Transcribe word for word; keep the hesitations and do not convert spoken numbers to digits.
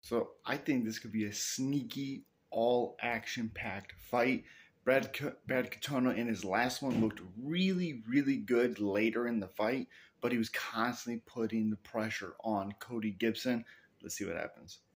So I think this could be a sneaky, all action-packed fight. Brad, Brad Katona in his last one looked really, really good later in the fight, but he was constantly putting the pressure on Cody Gibson. Let's see what happens.